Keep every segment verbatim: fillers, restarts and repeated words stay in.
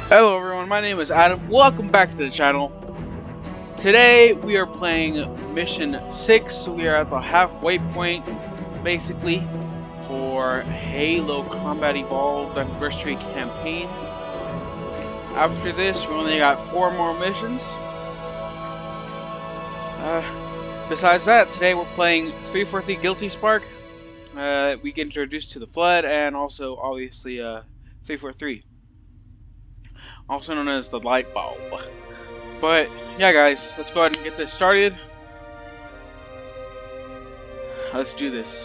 Hello everyone, my name is Adam. Welcome back to the channel. Today we are playing Mission six. We are at the halfway point, basically, for Halo Combat Evolved Anniversary Campaign. After this, we only got four more missions. Uh, besides that, today we're playing three forty Guilty Spark. Uh, we get introduced to the Flood and also, obviously, uh, three forty-three. Also known as the Light Bulb. But yeah, guys, let's go ahead and get this started. Let's do this.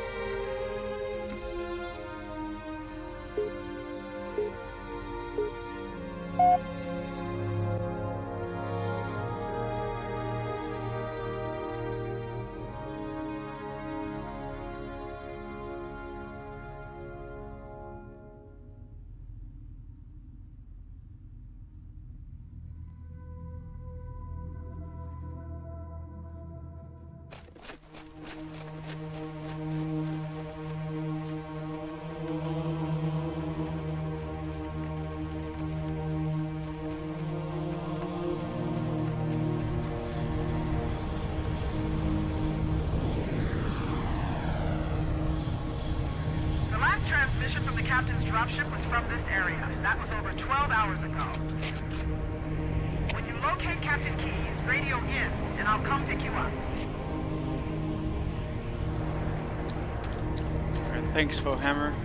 Transmission from the captain's dropship was from this area. That was over twelve hours ago. When you locate Captain Keyes, radio in, and I'll come pick you up. Alright, thanks, Fohammer.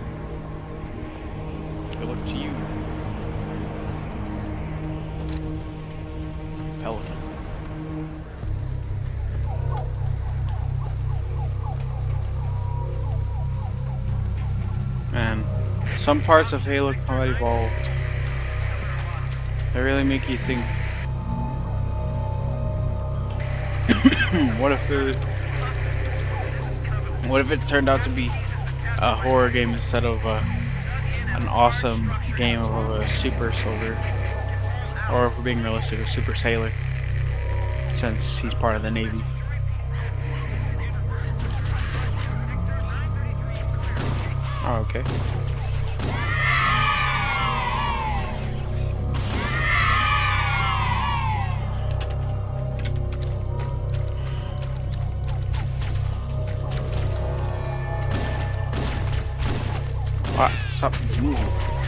Good luck to you. Pelican. Man, some parts of Halo Combat Evolved, they really make you think. What if there, what if it turned out to be a horror game instead of a, an awesome game of a super soldier, or if we're being realistic, a super sailor, since he's part of the Navy. Oh, okay. What? Stop moving.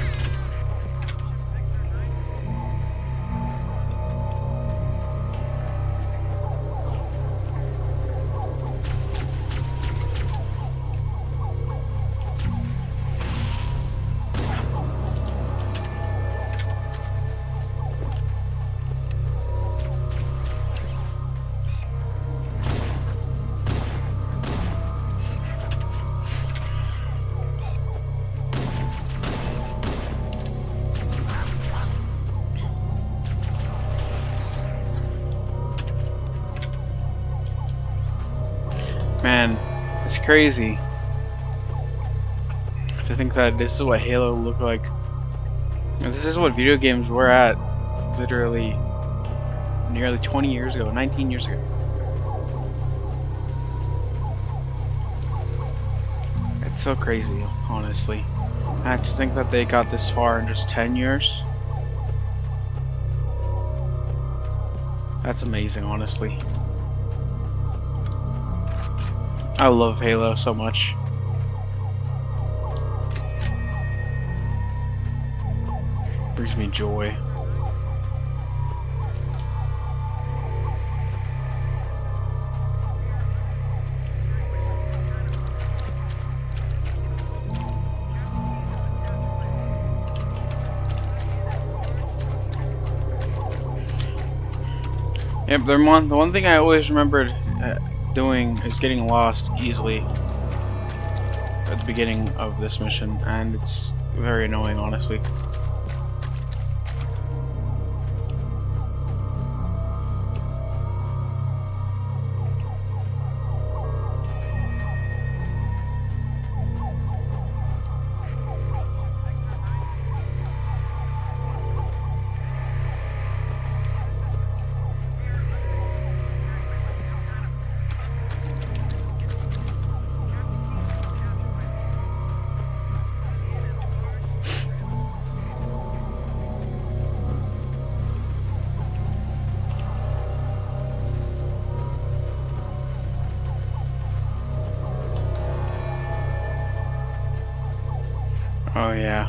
Man, it's crazy to think that this is what Halo looked like. You know, this is what video games were at literally nearly twenty years ago, nineteen years ago. It's so crazy, honestly. And to think that they got this far in just ten years. That's amazing, honestly. I love Halo so much. Brings me joy. Yep, the one, the one thing I always remembered uh, doing is getting lost easily at the beginning of this mission, and it's very annoying, honestly. Oh yeah.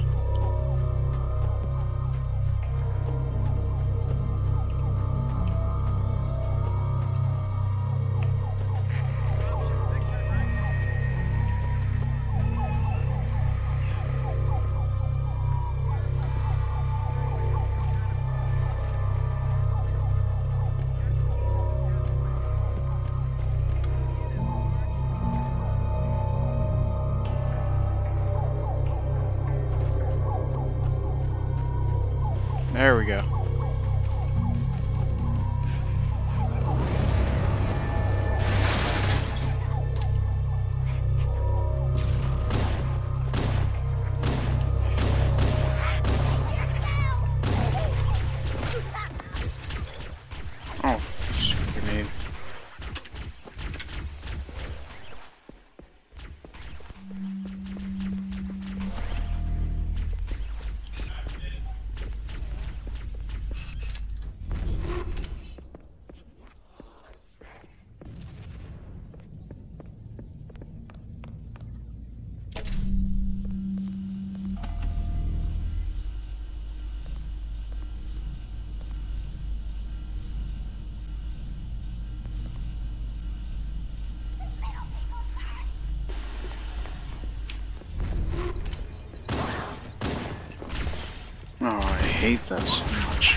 There we go. Oh, grenade. Oh, I hate that so much.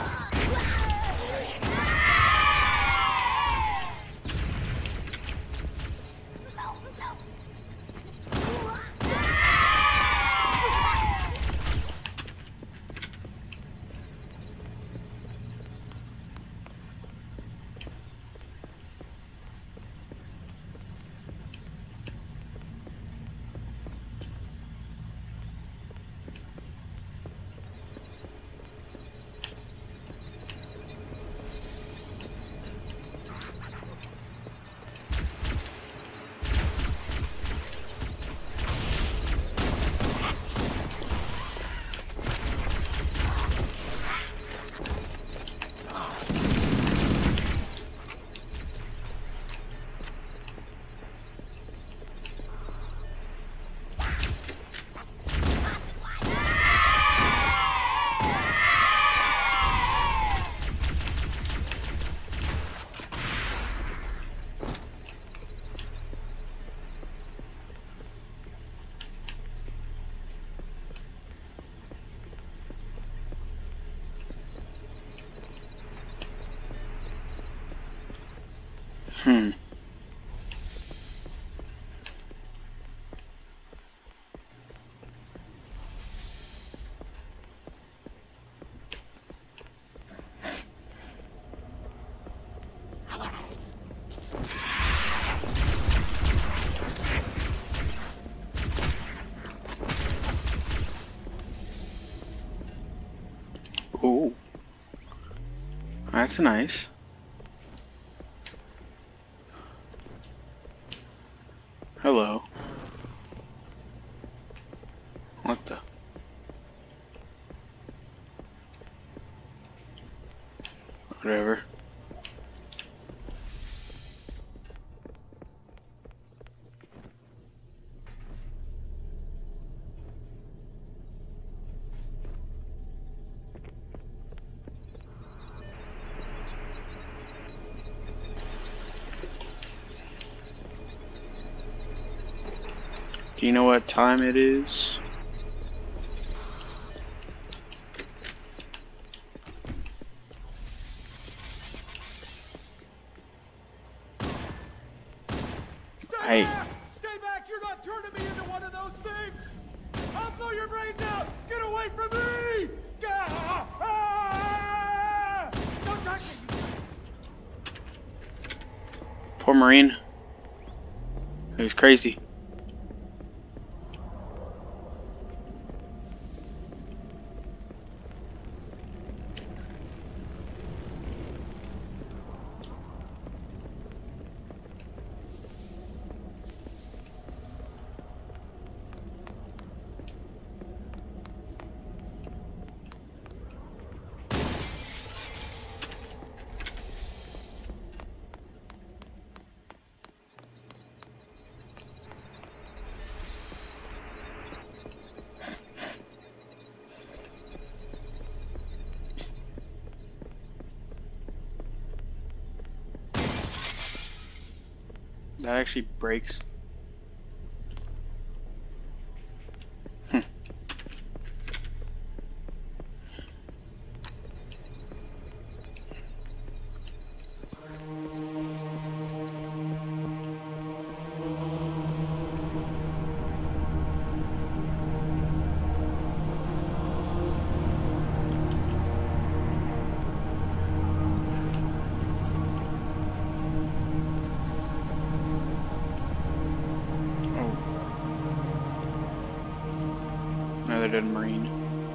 Hmm. Ooh. That's nice. Hello. What the? Whatever. Do you know what time it is? Stay Hey. back! Stay back! You're not turning me into one of those things! I'll blow your brains out! Get away from me! Gah! Ah! Don't touch me! Poor Marine. He was crazy. That actually breaks. Another dead Marine.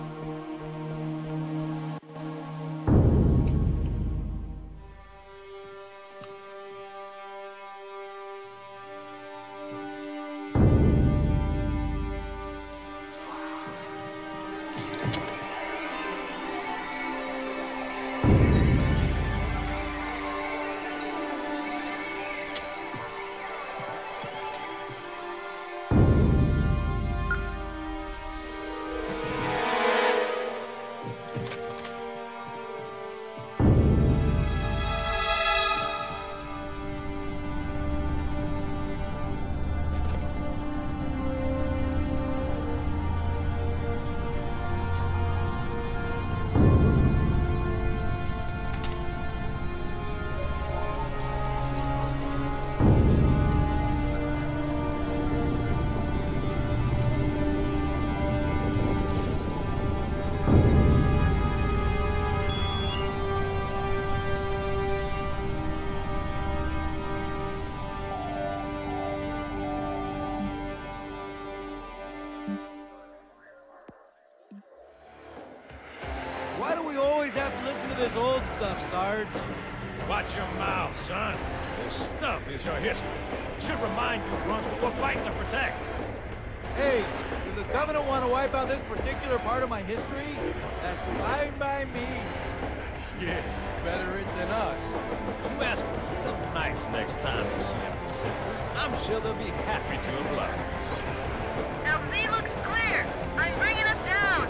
Why do we always have to listen to this old stuff, Sarge? Watch your mouth, son. This stuff is your history. It should remind you, Grunts, what we're fighting to protect. Hey, does the Covenant want to wipe out this particular part of my history? That's fine by me. Yeah, better it than us. You ask them real nice next time you see them center. I'm sure they'll be happy to oblige. L Z looks clear. I'm bringing us down.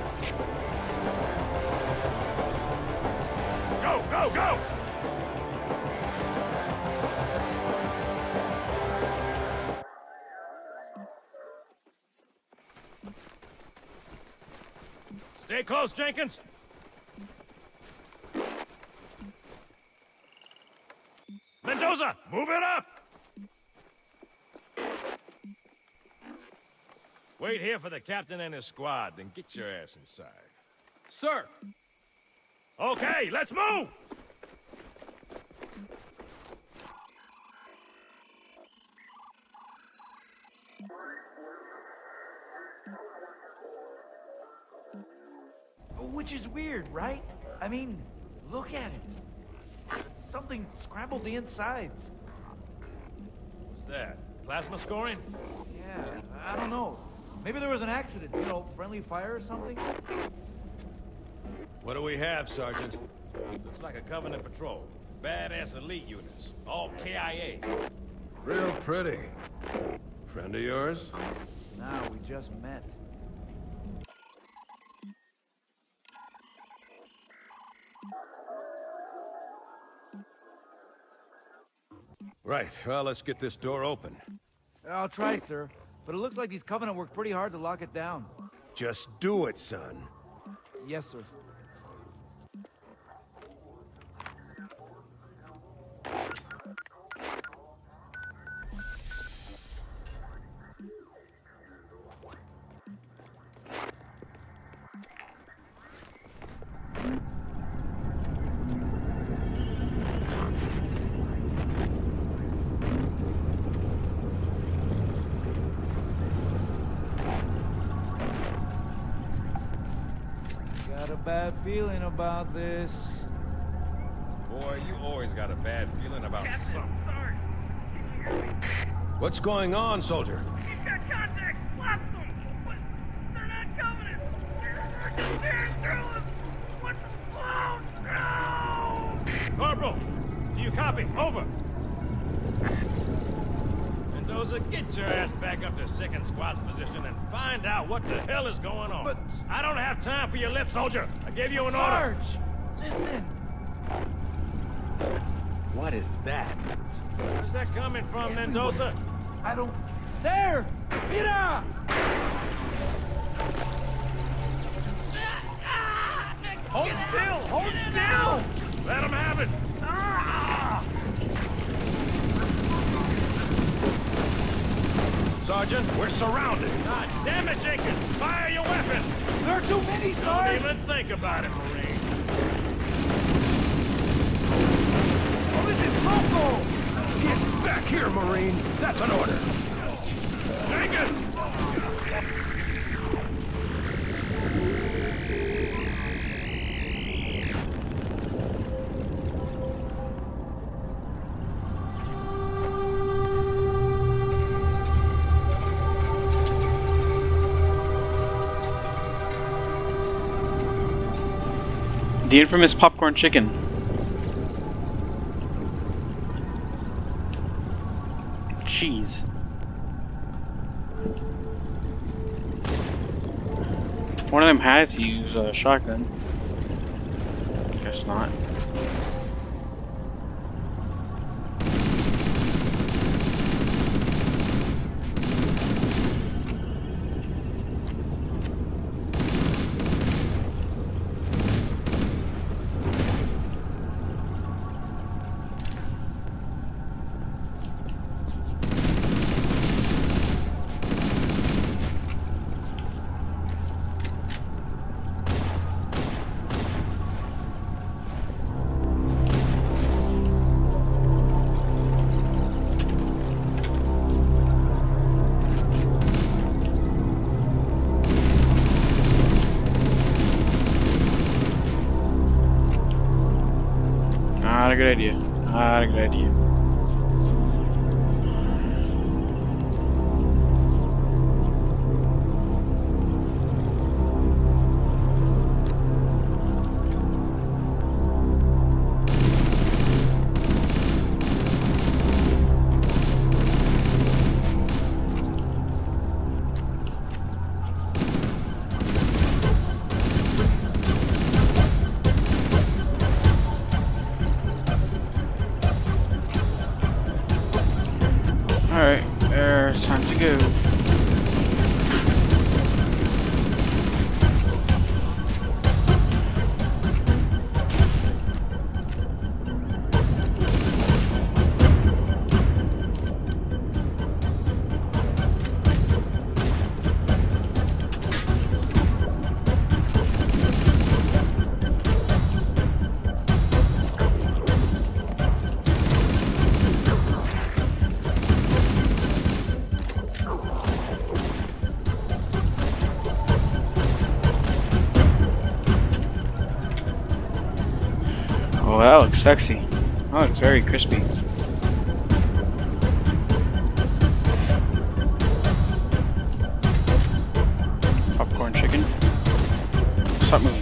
Go, go, go! Stay close, Jenkins. Mendoza, move it up! Wait here for the captain and his squad, then get your ass inside. Sir! Okay, let's move! Which is weird, right? I mean, look at it. Something scrambled the insides. What's that? Plasma scoring? Yeah, I don't know. Maybe there was an accident, you know, friendly fire or something? What do we have, Sergeant? Looks like a Covenant patrol. Badass elite units. All K I A. Real pretty. Friend of yours? Nah, we just met. Right, well, let's get this door open. I'll try, sir. But it looks like these Covenant worked pretty hard to lock it down. Just do it, son. Yes, sir. Got a bad feeling about this. Boy, you always got a bad feeling about something. What's going on, soldier? He's got contact! Blast them! But they're not Covenant! They're, they're tearing through us! What's the no! Corporal, do you copy? Over! Mendoza, get your ass back up to second squad's position and find out what the hell is going on. But- I don't have time for your lip, soldier. I gave you an Sarge! order. Listen! What is that? Where's that coming from, Mendoza? I don't... There! Mira! Hold still! Hold still! Let him have it! Ah! Sergeant, we're surrounded. God damn it, Jenkins! Fire your weapon! There are too many, Don't Sarge! even think about it, Marine. What is it, Loco? Get back here, Marine! That's an order! Jenkins! The infamous popcorn chicken. Jeez. One of them had to use a shotgun. Guess not. Not a good idea. Not a good idea. Alright, there's time to go. Oh, that looks sexy. That looks very crispy. Popcorn chicken. Stop moving.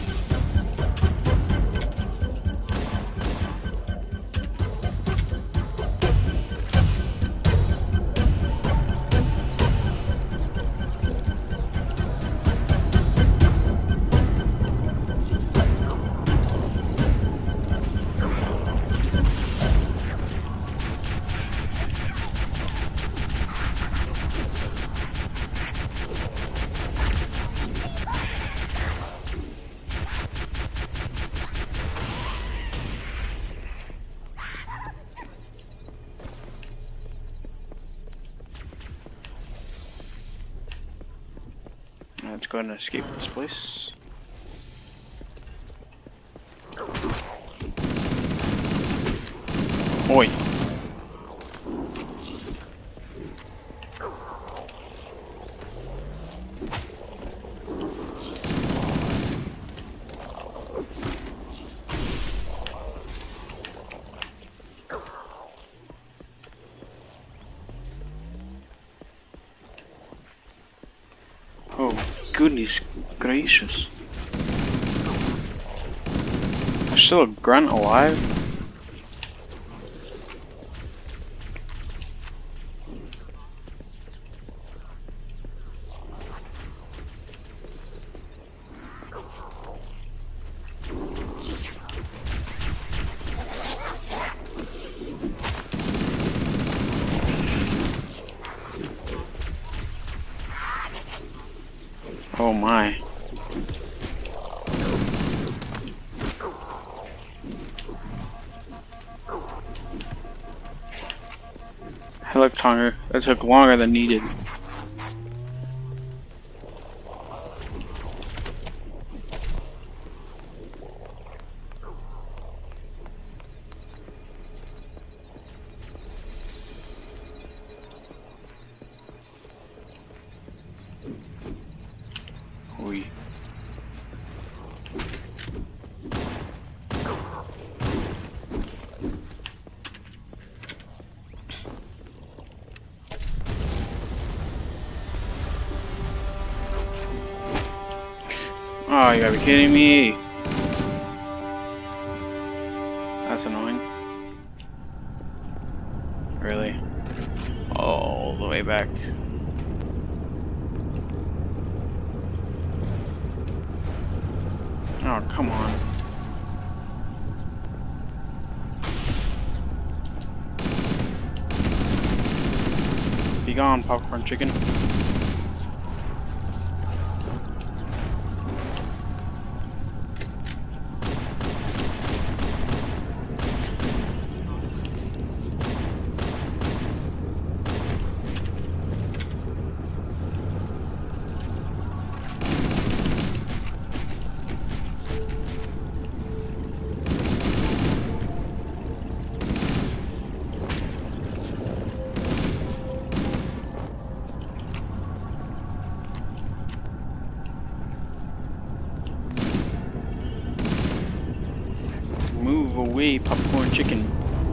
Let's go ahead and escape this place. Oi. Oh, goodness gracious. There's still a grunt alive? Oh my. Helicopter, that took longer than needed. We. Oh, you gotta be kidding me. That's annoying. Really? All the way back. Oh, come on. Be gone, popcorn chicken. Move away, popcorn chicken.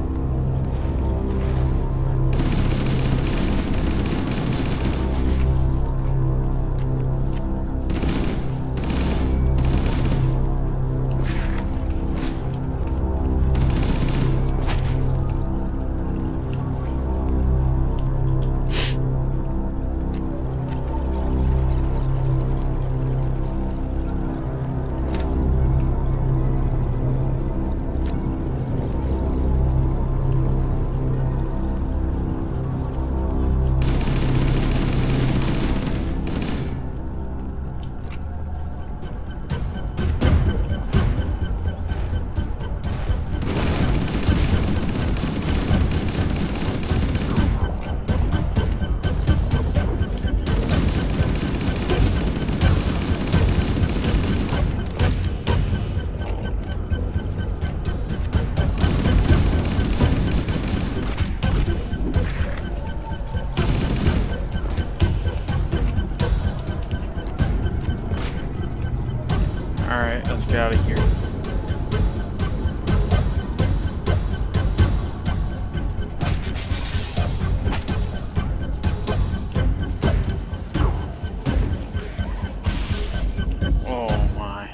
Alright, let's get out of here. Oh my.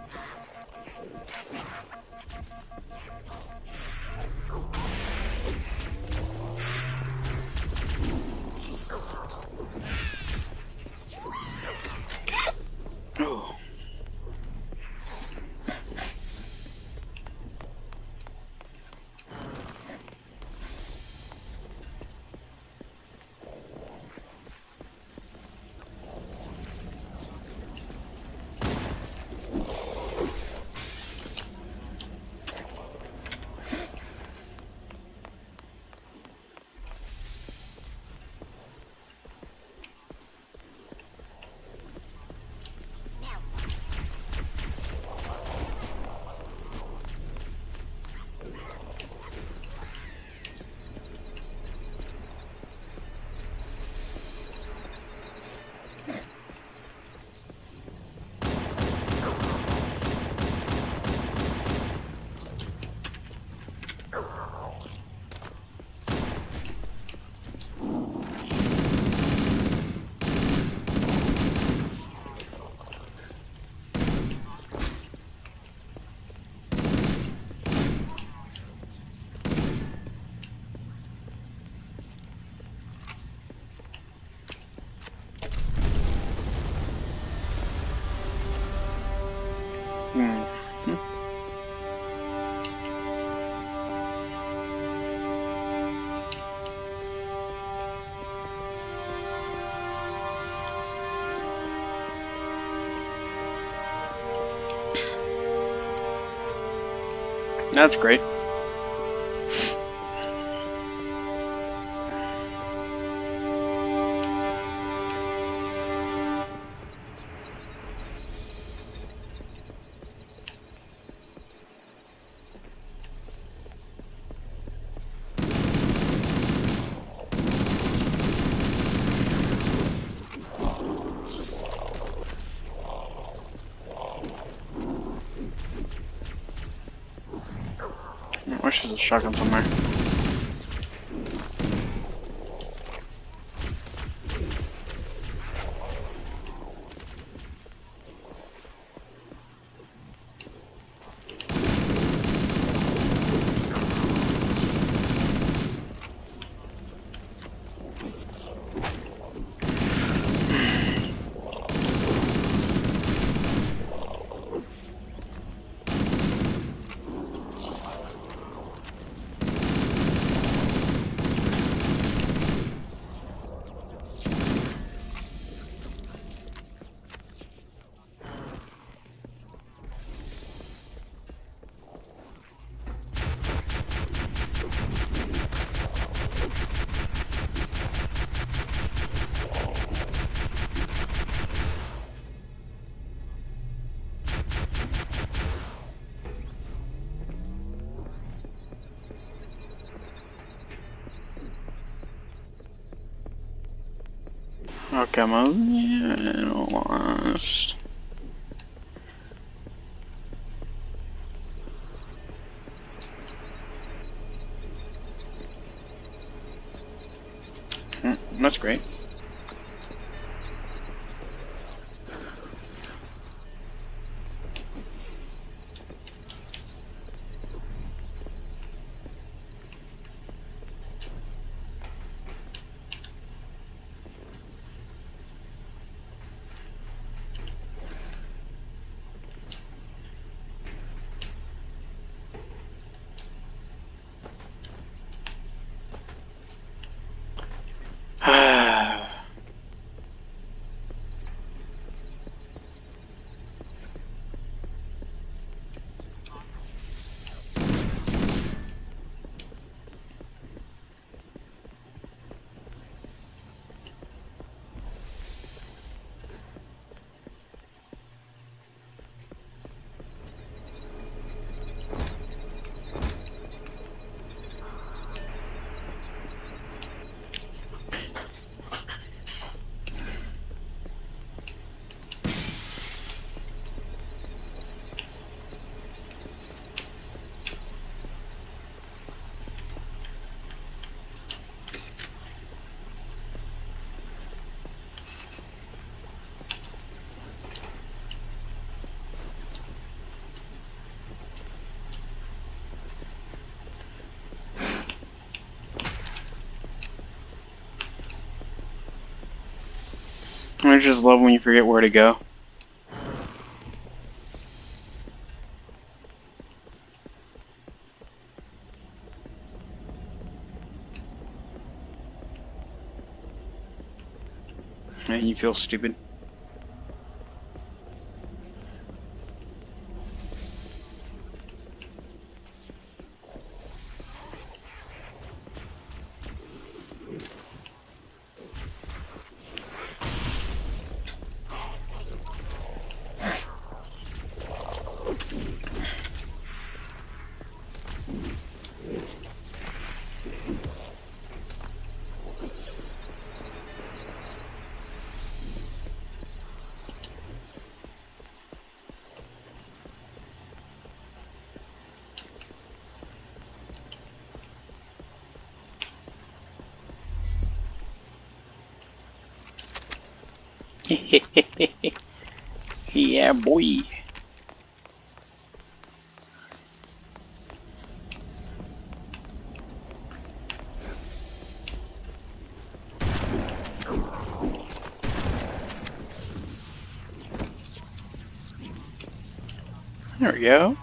Oh. Hmm. That's great. I wish there's a shotgun somewhere. Okay, I'm a little lost. Mm, that's great. I just love when you forget where to go. And you feel stupid. Yeah, boy. There we go.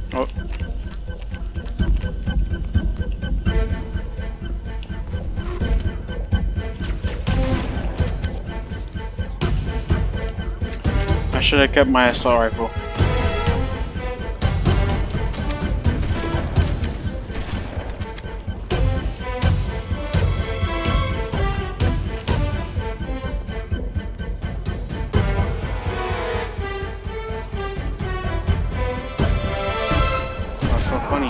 Oh. should have kept my assault rifle. That's so funny.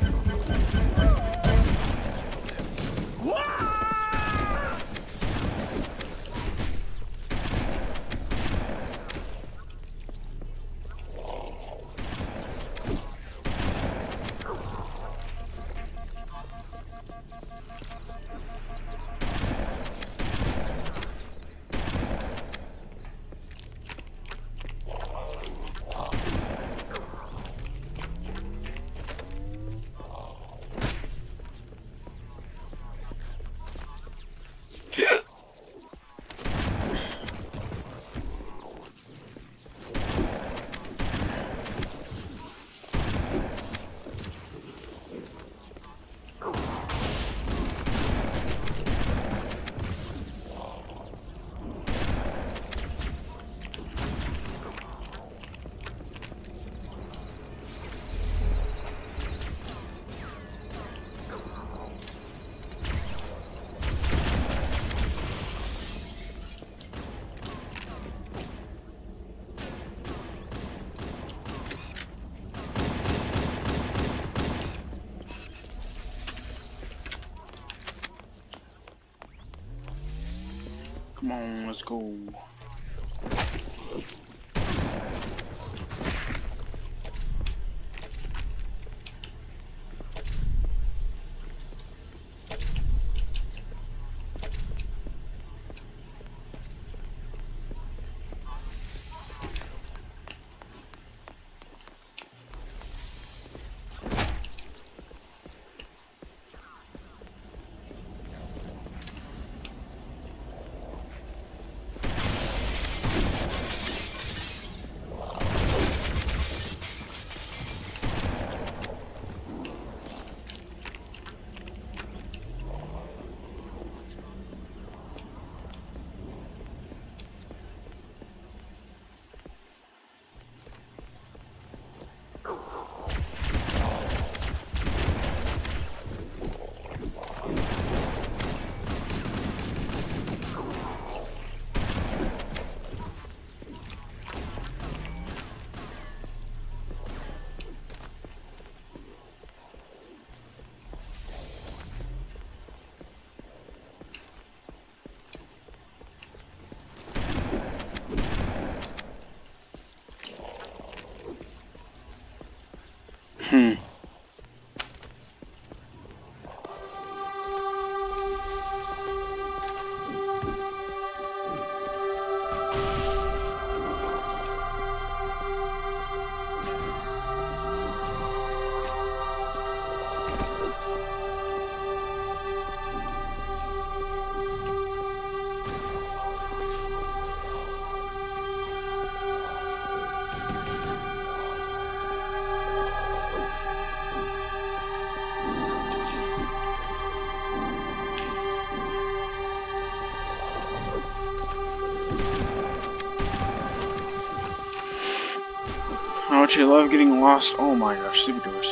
Come on, let's go. Hmm. How much you love getting lost? Oh my gosh, stupid doors.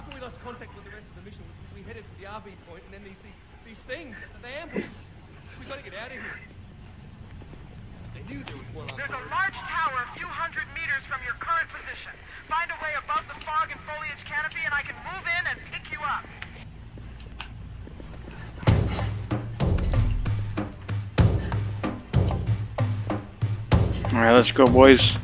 After we lost contact with the rest of the mission, we headed for the R V point, and then these these these things, they ambushed us. We gotta get out of here. They knew there was one up There's there. a large tower a few hundred meters from your current position. Find a way above the fog and foliage canopy, and I can move in and pick you up. Alright, let's go, boys.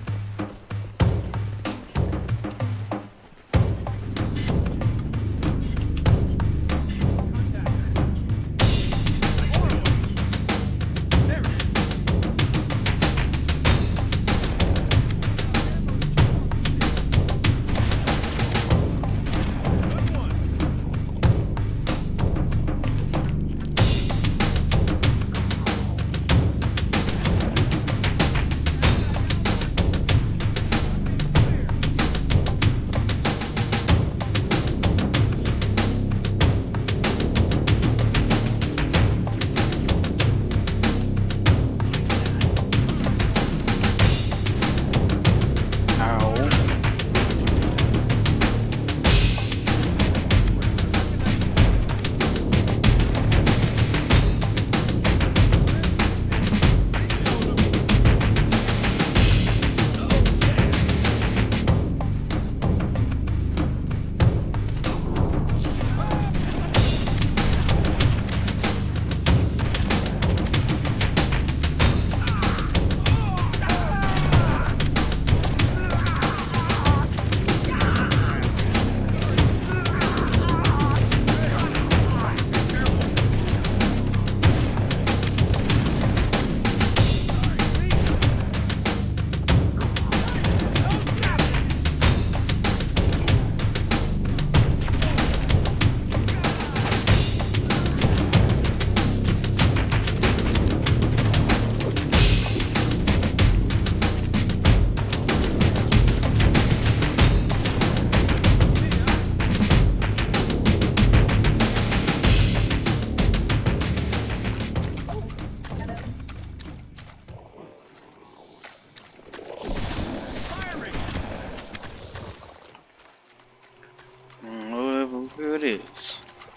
It is.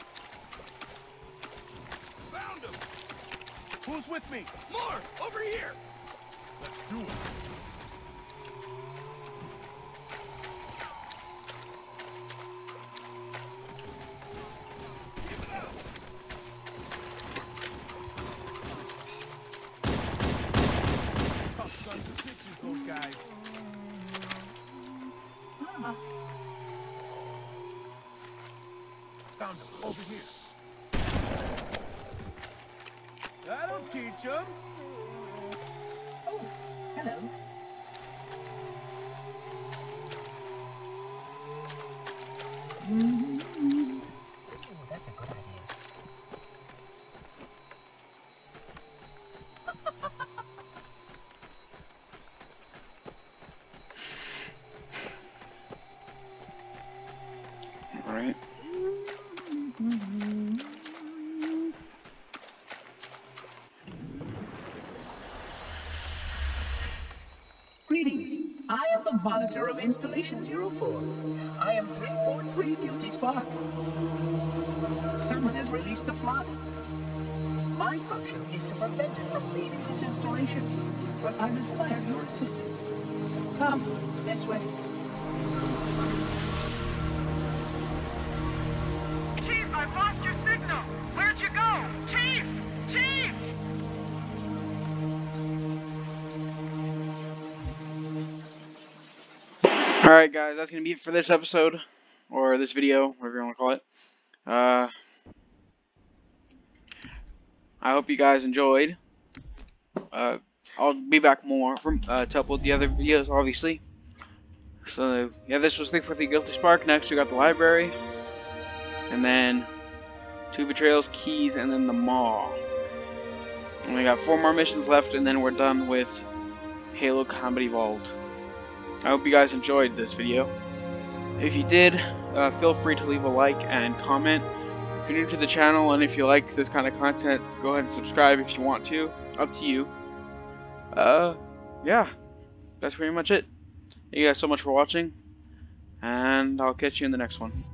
Found him! Who's with me? More! Over here! Let's do it. Tough sons of bitches, those guys. Found him. Over here. That'll teach him. Oh, hello. Mm-hmm. Oh, that's a good idea. All right. Greetings. I am the monitor of Installation zero four. I am three forty-three Guilty Spark. Someone has released the flood. My function is to prevent it from leaving this installation, but I require your assistance. Come, this way. Chief, I've lost your signal. Where'd you go? Chief! Chief! Alright guys, that's going to be it for this episode, or this video, whatever you want to call it. Uh, I hope you guys enjoyed. Uh, I'll be back more from, uh, to upload the other videos, obviously. So, yeah, this was three forty Guilty Spark. Next, we got the library. And then, two betrayals, keys, and then the maw. And we got four more missions left, and then we're done with Halo Combat Evolved. I hope you guys enjoyed this video. If you did, uh, feel free to leave a like and comment. If you're new to the channel and if you like this kind of content, go ahead and subscribe if you want to. Up to you. Uh, yeah, that's pretty much it. Thank you guys so much for watching, and I'll catch you in the next one.